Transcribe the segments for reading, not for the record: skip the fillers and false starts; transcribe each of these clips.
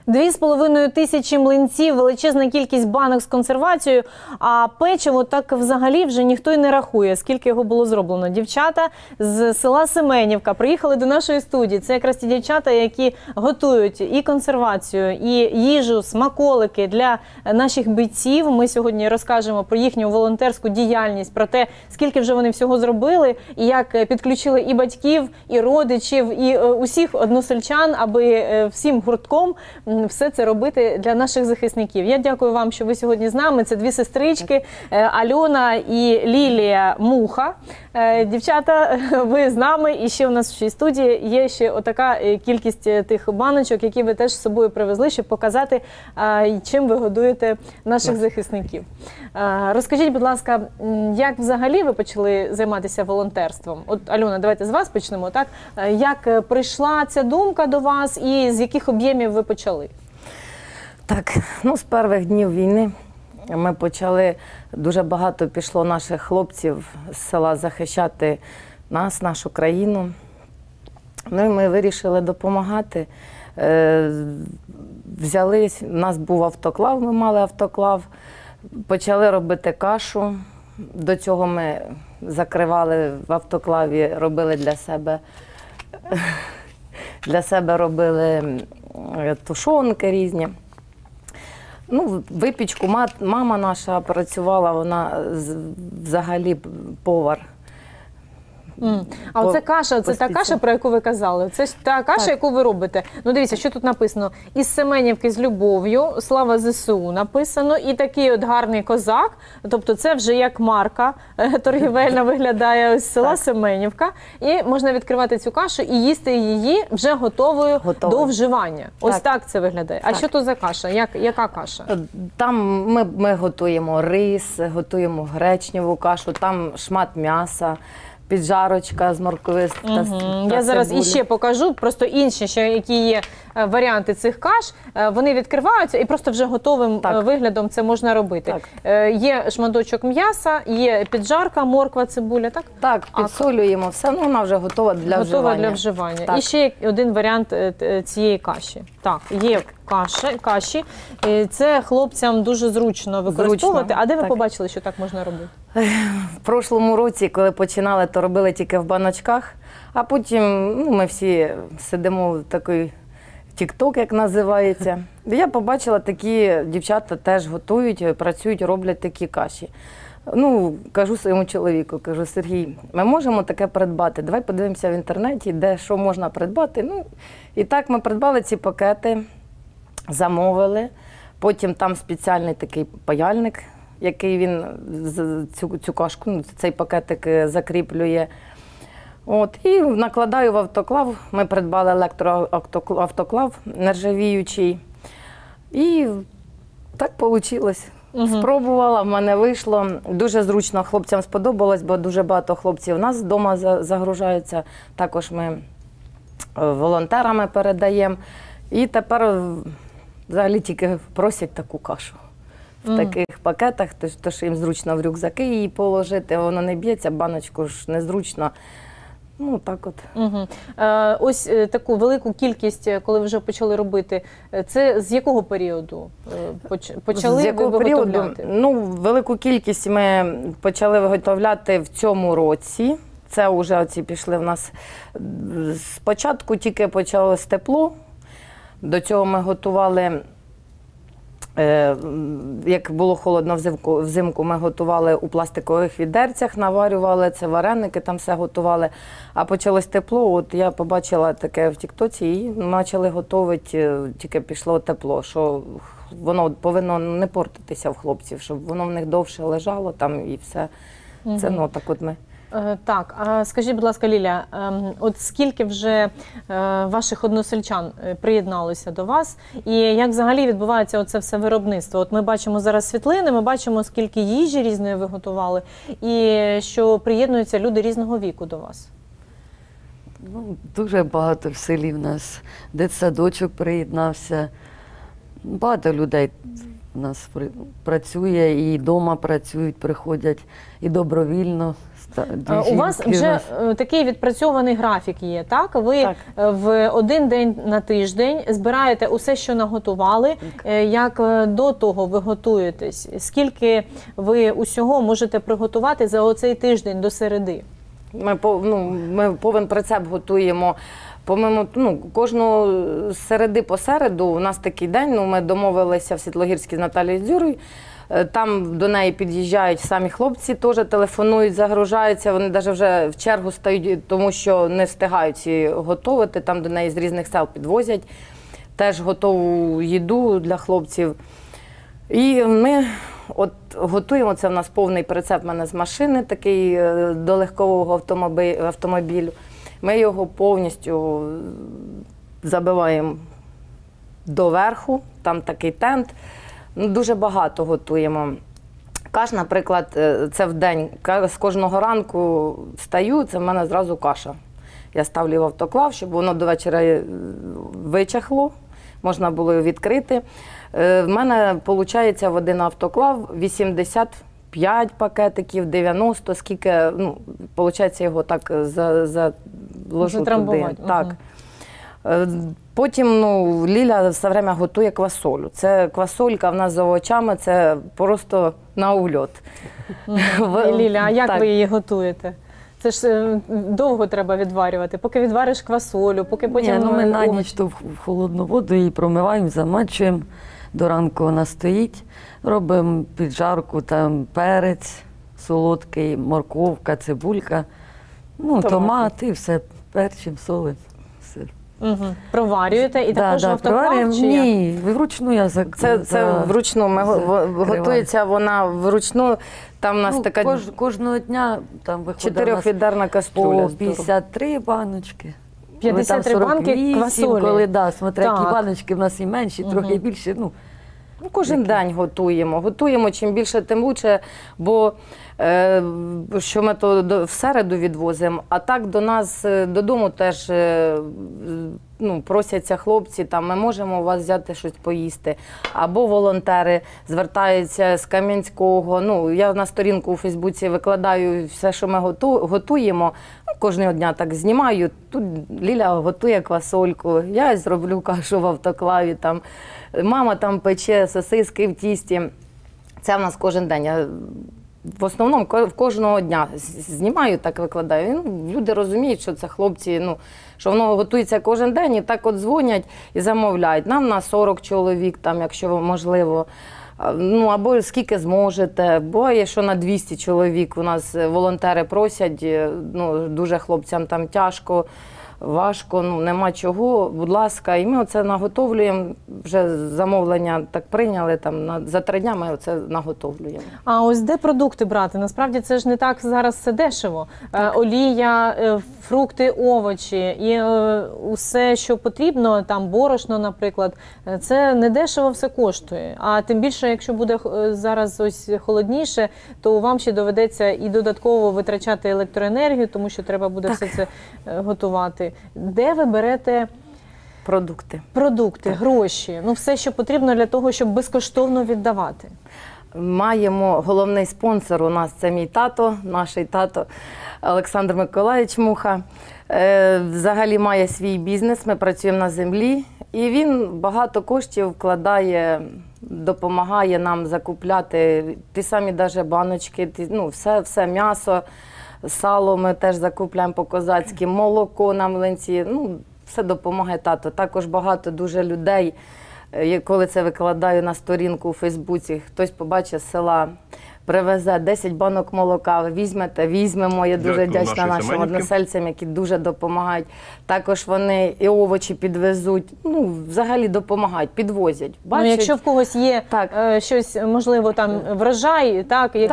2500 млинців, величезна кількість банок з консервацією, а печиво так взагалі вже ніхто й не рахує, скільки його було зроблено. Дівчата з села Семенівка приїхали до нашої студії. Це якраз ті дівчата, які готують і консервацію, і їжу, смаколики для наших бійців. Ми сьогодні розкажемо про їхню волонтерську діяльність, про те, скільки вже вони всього зробили, і як підключили і батьків, і родичів, і усіх односельчан, аби всім гуртком все це робити для наших захисників. Я дякую вам, що ви сьогодні з нами. Це дві сестрички, Альона і Лілія Муха. Дівчата, ви з нами, і ще у нас в цій студії є ще отака кількість тих баночок, які ви теж з собою привезли, щоб показати, чим ви годуєте наших захисників. Розкажіть, будь ласка, як взагалі ви почали займатися волонтерством? От, Альона, давайте з вас почнемо, так? Як прийшла ця думка до вас і з яких об'ємів ви почали? Так, ну, з перших днів війни ми почали, дуже багато пішло наших хлопців з села захищати нас, нашу країну. Ну і ми вирішили допомагати. Взялись, у нас був автоклав, ми мали автоклав, почали робити кашу. До цього ми закривали в автоклаві, робили для себе робили тушонки різні. Ну, випічку, мама наша працювала, вона взагалі повар. А оце каша, це та каша, про яку ви казали? Це ж та каша, яку ви робите? Ну, дивіться, що тут написано. Із Семенівки з любов'ю, слава ЗСУ написано, і такий от гарний козак. Тобто це вже як марка торгівельна виглядає з села Семенівка. І можна відкривати цю кашу і їсти її вже готовою до вживання. Ось так це виглядає. А що то за каша? Яка каша? Там ми готуємо рис, готуємо гречневу кашу, там шмат м'яса, піджарочка з моркви та Я зараз іще покажу, просто інші, ще які є варіанти цих каш, вони відкриваються і просто вже готовим виглядом це можна робити. Є шматочок м'яса, є піджарка, морква, цибуля, так? Так, підсолюємо все, ну вона вже готова для вживання. Готова для вживання. І ще один варіант цієї каші. Так, є каші. Це хлопцям дуже зручно використовувати. А де ви побачили, що так можна робити? В прошлому році, коли починали, то робили тільки в баночках, а потім ми всі сидимо в такий тік-ток, як називається. Я побачила, такі дівчата теж готують, працюють, роблять такі каші. Ну, кажу своєму чоловіку, кажу: Сергій, ми можемо таке придбати, давай подивимося в інтернеті, де що можна придбати. Ну, і так ми придбали ці пакети, замовили, потім там спеціальний такий паяльник, який він цю кашку, цей пакетик закріплює. От, і накладаю в автоклав. Ми придбали електроавтоклав нержавіючий. І так вийшло. Спробувала, в мене вийшло. Дуже зручно, хлопцям сподобалось, бо дуже багато хлопців у нас вдома загружаються. Також ми волонтерами передаємо. І тепер взагалі тільки просять таку кашу. В таких пакетах, то що їм зручно в рюкзаки її положити, воно не б'ється, баночку ж незручно. Ну, так от. Ось таку велику кількість, коли вже почали робити, це з якого періоду почали виготовляти? Ну, велику кількість ми почали виготовляти в цьому році. Це вже оці пішли в нас. Спочатку тільки почалось тепло. До цього ми готували, як було холодно взимку, ми готували у пластикових відерцях, наварювали, це вареники, там все готували. А почалось тепло, от я побачила таке в тіктоці і почали готувати, тільки пішло тепло, що воно повинно не портитися в хлопців, щоб воно в них довше лежало там і все. Це, ну, так от ми. Так, а скажіть, будь ласка, Ліля, от скільки вже ваших односельчан приєдналося до вас, і як взагалі відбувається оце все виробництво? От ми бачимо зараз світлини, ми бачимо, скільки їжі різної ви готували, і що приєднуються люди різного віку до вас. Ну, дуже багато в селі в нас. Дитсадочок приєднався, багато людей у нас працює, і вдома працюють, приходять, і добровільно У вас вже такий відпрацьований графік є, так? Ви Так. в один день на тиждень збираєте усе, що наготували. Як до того ви готуєтесь? Скільки ви усього можете приготувати за оцей тиждень до середи? Ми повен прицеп готуємо. Помимо кожного середи по середу у нас такий день. Ми домовилися в Світлогірській з Наталією Дзюрою. Там до неї під'їжджають самі хлопці, теж телефонують, загружаються. Вони навіть вже в чергу стають, тому що не встигають її готувати. Там до неї з різних сел підвозять теж готову їду для хлопців. І ми готуємо, це в нас повний прицеп в мене з машини, такий до легкового автомобілю. Ми його повністю забиваємо доверху, там такий тент. Дуже багато готуємо. Каша, наприклад, це в день, з кожного ранку встаю, це в мене зразу каша. Я ставлю в автоклав, щоб воно до вечора вичахло, можна було його відкрити. В мене виходить в один автоклав 85 пакетиків, 90, скільки, виходить його так заложу туди. Так. Потім Ліля все время готує квасолю. Це квасолька в нас з овочами, це просто на ульот. Ліля, а як ви її готуєте? Це ж довго треба відварювати, поки відвариш квасолю, поки потім... Ми на ніч то в холодну воду її промиваємо, замачуємо. До ранку вона стоїть, робимо піджарку, там перець солодкий, морковка, цибулька, томат і все, перчимо, солимо. Проварюєте і також в автоклав? Ні, вручну я Це вручну, готується вона вручну. Там у нас така... Кожного дня там виходить 4-відерна каструля. По 53 баночки. 53 банки квасолі? Коли, смотря які баночки в нас і менші, трохи більші. Кожен день готуємо. Готуємо, чим більше, тим лучше, бо що ми то в середу відвозимо, а так до нас додому теж просяться хлопці, там, ми можемо у вас взяти щось поїсти. Або волонтери звертаються з Кам'янського. Я на сторінку у Фейсбуці викладаю все, що ми готуємо. Кожного дня так знімаю. Тут Ліля готує квасольку, я зроблю кашу в автоклаві, там, мама там пече сосиски в тісті. Це в нас кожен день. Я в основному кожного дня знімаю, так викладаю. Люди розуміють, що це хлопці, що воно готується кожен день, і так от дзвонять і замовляють. Нам на 40 чоловік, там, якщо можливо, або скільки зможете. Буває, що на 200 чоловік у нас волонтери просять, дуже хлопцям там тяжко, важко, нема чого, будь ласка. І ми оце наготовлюємо, вже замовлення так прийняли, там, за 3 дня ми оце наготовлюємо. А ось де продукти брати? Насправді це ж не так зараз все дешево. Олія, фрукти, овочі і усе, що потрібно, там борошно, наприклад, це не дешево все коштує. А тим більше, якщо буде зараз ось холодніше, то вам ще доведеться і додатково витрачати електроенергію, тому що треба буде все це готувати. Де ви берете продукти, гроші, все, що потрібно для того, щоб безкоштовно віддавати? Маємо головний спонсор у нас, це мій тато, наш тато Олександр Миколаївич Муха. Взагалі має свій бізнес, ми працюємо на землі, і він багато коштів вкладає, допомагає нам закупляти ті самі даже баночки, все м'ясо, сало ми теж закупляємо по-козацьки, молоко на млинці, все допомагає тато. Також багато дуже людей, коли це викладаю на сторінку у Фейсбуці, хтось побачить з села, привезе 10 банок молока, візьмемо. Я дуже вдячна нашим односельцям, які дуже допомагають. Також вони і овочі підвезуть, взагалі допомагають, підвозять. Якщо в когось є щось, можливо, там врожай,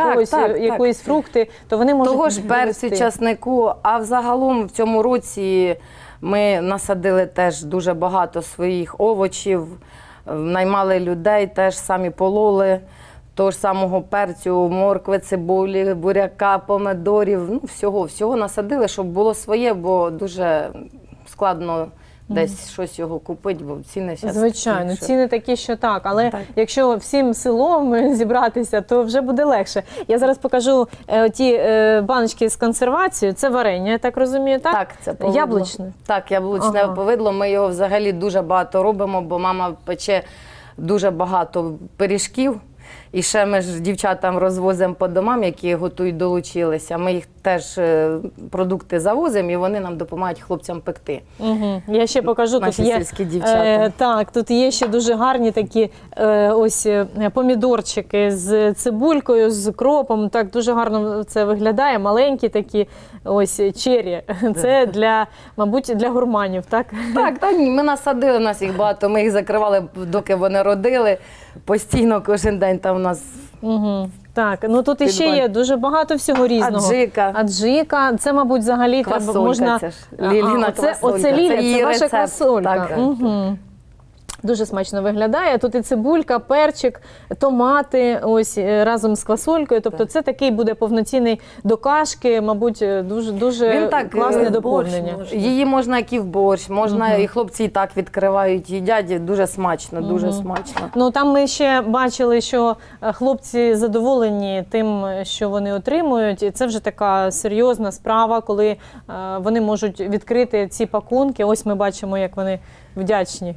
якоїсь фрукти, то вони можуть того ж перцю, часнику, а взагалом в цьому році ми насадили теж дуже багато своїх овочів, наймали людей, теж самі пололи. Того ж самого перцю, моркви, цибулі, буряка, помидорів, всього насадили, щоб було своє, бо дуже складно десь щось його купити, бо ціни зараз Звичайно, такі, що- ціни такі, що так. Але Так. якщо всім селом зібратися, то вже буде легше. Я зараз покажу ті баночки з консервацією. Це варення, я так розумію, так? Так, це повидло. Яблучне? Так, яблучне Ага. повидло. Ми його взагалі дуже багато робимо, бо мама пече дуже багато пиріжків. І ще ми ж дівчатам розвозимо по домам, які готують, долучилися. Ми їх теж продукти завозимо, і вони нам допомагають хлопцям пекти. Угу. Я ще покажу, тут Наші є, сільські дівчата. так, тут є ще дуже гарні такі ось помідорчики з цибулькою, з кропом. Так дуже гарно це виглядає. Маленькі такі ось чері. Це для, мабуть, для гурманів, так? Так, та ні, ми насадили, у нас їх багато, ми їх закривали, доки вони родили. Постійно кожен день там у нас Угу. Так, ну тут іще Підбаль. є дуже багато всього різного. аджика. Аджика, це, мабуть, взагалі треба Квасолька можна. це ж, Ліліна оце, квасолька. оце Ліля, Це її це ваша рецепт. квасолька. Так, так, Угу. Дуже смачно виглядає. Тут і цибулька, перчик, томати, ось разом з квасолькою. Тобто це такий буде повноцінний до кашки, мабуть, дуже Він так, класне борщ доповнення. можна. Її можна як і в борщ, можна і хлопці і так відкривають, їдять. Дуже смачно, дуже смачно. Ну там ми ще бачили, що хлопці задоволені тим, що вони отримують. І це вже така серйозна справа, коли вони можуть відкрити ці пакунки. Ось ми бачимо, як вони вдячні.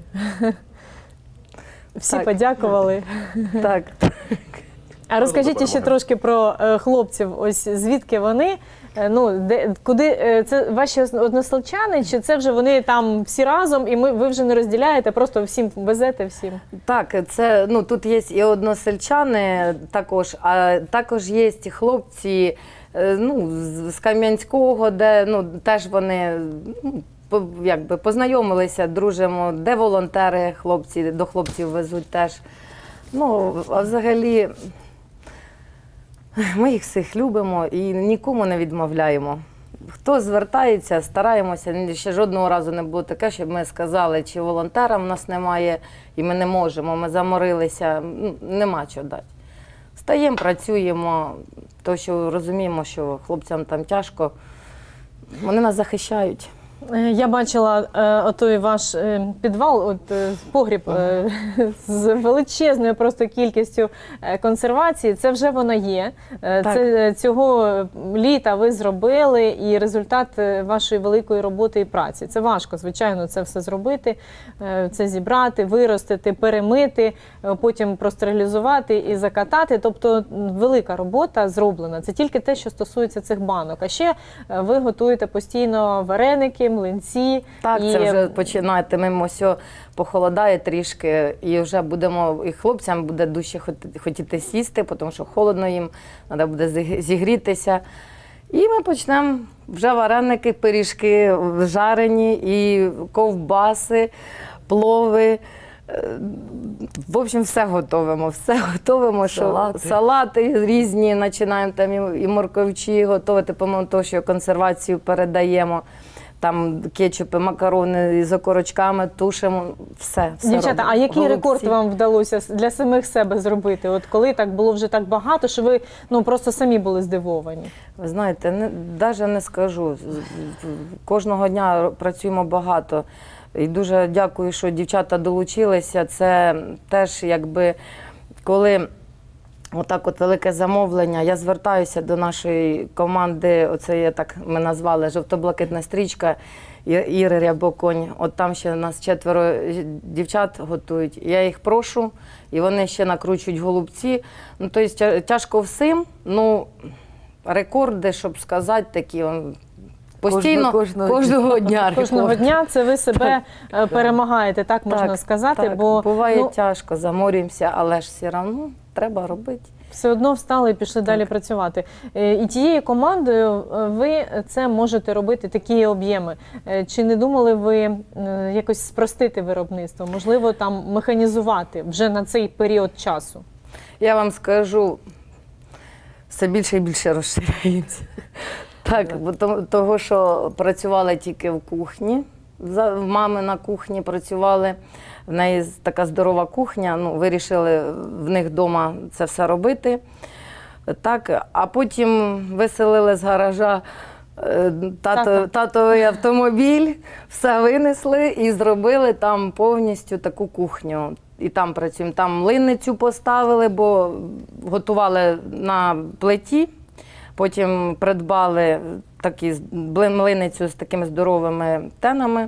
Всі Так. подякували. Так. А розкажіть ще трошки про хлопців. Ось звідки вони? Ну, куди це ваші односельчани, чи це вже вони там всі разом, і ви вже не розділяєте, просто всім везете всім? Так, це ну тут є і односельчани також, а також є хлопці ну, з Кам'янського, де ну теж вони ну, якби познайомилися, дружимо, де волонтери, хлопці до хлопців везуть теж. Ну, а взагалі ми їх всіх любимо і нікому не відмовляємо. Хто звертається, стараємося. Ще жодного разу не було таке, щоб ми сказали, чи волонтера в нас немає, і ми не можемо, ми заморилися, нема чого дати. Стаємо, працюємо, тому що розуміємо, що хлопцям там тяжко, вони нас захищають. Я бачила отой ваш підвал, погріб з величезною просто кількістю консервації. Це вже вона є. Це цього літа ви зробили, і результат вашої великої роботи і праці. Це важко, звичайно, це все зробити, це зібрати, виростити, перемити, потім простерилізувати і закатати. Тобто велика робота зроблена. Це тільки те, що стосується цих банок. А ще ви готуєте постійно вареники, млинці. Так, це вже починатимемо, все похолодає трішки, і вже будемо, і хлопцям буде дужче хотіти сісти, тому що холодно їм, треба буде зігрітися. І ми почнемо вже вареники, пиріжки жарені, і ковбаси, плови. В общем, все готовимо, салати різні, починаємо там і морковчі готувати, помимо того, що консервацію передаємо. Там кетчупи, макарони з окорочками, тушимо, все Дівчата, робимо. а який Голубці. рекорд вам вдалося для самих себе зробити? От коли так було вже так багато, що ви просто самі були здивовані? Ви знаєте, навіть не скажу. Кожного дня працюємо багато. І дуже дякую, що дівчата долучилися. Це теж якби, коли отак от велике замовлення, я звертаюся до нашої команди, оце я так ми назвали «Жовто-блакитна стрічка», Іри Рябоконь. От там ще нас 4 дівчат готують. Я їх прошу, і вони ще накручують голубці. Ну, тобто тяжко всім, ну, рекорди, щоб сказати, такі, постійно, кожного дня. Кожного дня це ви себе перемагаєте, так можна сказати. Так, бо буває тяжко, заморюємося, але ж все одно треба робити. Все одно встали і пішли далі працювати. І тією командою ви це можете робити, такі об'єми. Чи не думали ви якось спростити виробництво? Можливо, там механізувати вже на цей період часу? Я вам скажу, все більше і більше розширяємося. Так, бо того, що працювали тільки в кухні, в мами на кухні працювали, в неї така здорова кухня, ну, вирішили в них вдома це все робити. Так, а потім виселили з гаража Татовий автомобіль, все винесли і зробили там повністю таку кухню. І там працюємо. Там млинницю поставили, бо готували на плиті. Потім придбали млинницю з такими здоровими тенами.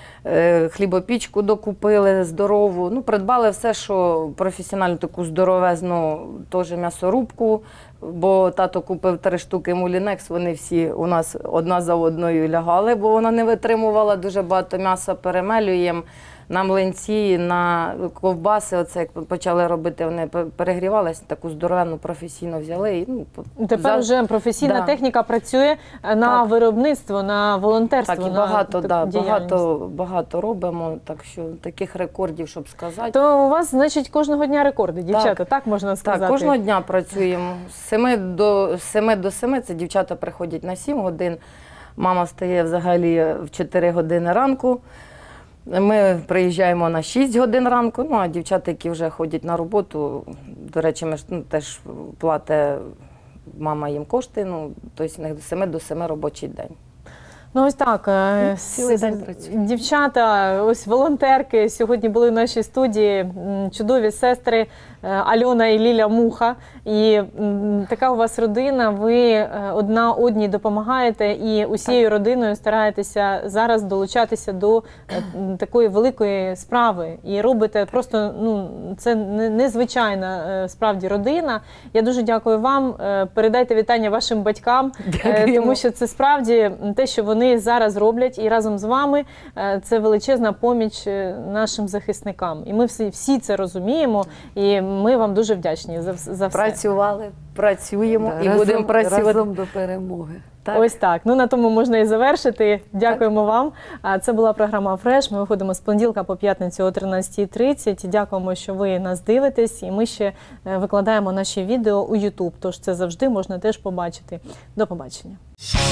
Хлібопічку докупили здорову. Ну, придбали все, що професіональну таку здоровезну теж м'ясорубку, бо тато купив 3 штуки мулінекс, вони всі у нас одна за одною лягали, бо вона не витримувала, дуже багато м'яса перемелюємо. На млинці, на ковбаси, оце як почали робити, вони перегрівалися, таку здоровенну професійно взяли. І, тепер вже професійна техніка працює на виробництво, на волонтерство. Так, і багато робимо, так що таких рекордів, щоб сказати. То у вас, значить, кожного дня рекорди, дівчата, так можна сказати? Так, кожного дня працюємо. З 7 до 7 це дівчата приходять на 7 годин, мама встає взагалі в 4 години ранку. Ми приїжджаємо на 6 годин ранку, ну а дівчата, які вже ходять на роботу, до речі, ми ж теж платить мама їм кошти, тобто з 7 до 7 робочий день. Ну ось так, цілий день працюємо. Дівчата, ось волонтерки сьогодні були в нашій студії, чудові сестри Альона і Ліля Муха. І така у вас родина, ви одна одній допомагаєте і усією родиною стараєтеся зараз долучатися до такої великої справи. І робите просто, це незвичайна справді родина. Я дуже дякую вам, передайте вітання вашим батькам, тому що це справді те, що вони зараз роблять, і разом з вами це величезна поміч нашим захисникам. І ми всі це розуміємо, і ми вам дуже вдячні за все. Працювали, працюємо і будемо працювати. Разом до перемоги. Так. Ось так. Ну, на тому можна і завершити. Дякуємо вам. Це була програма «Фреш». Ми виходимо з понеділка по п'ятницю о 13:30. Дякуємо, що ви нас дивитесь. І ми ще викладаємо наші відео у YouTube. Тож це завжди можна теж побачити. До побачення.